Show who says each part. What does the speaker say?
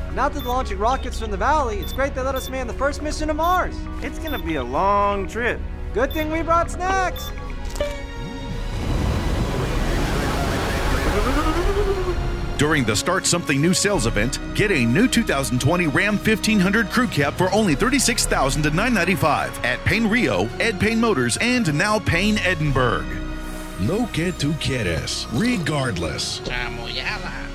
Speaker 1: Now that they're launching rockets from the valley, it's great they let us man the first mission to Mars.
Speaker 2: It's gonna be a long trip.
Speaker 1: Good thing we brought snacks.
Speaker 3: During the Start Something New sales event, get a new 2020 Ram 1500 Crew Cab for only $36,000 to $995 at Payne Rio, Ed Payne Motors, and now Payne Edinburgh.
Speaker 4: Lo que tu quieres, regardless.
Speaker 5: Chamoyala.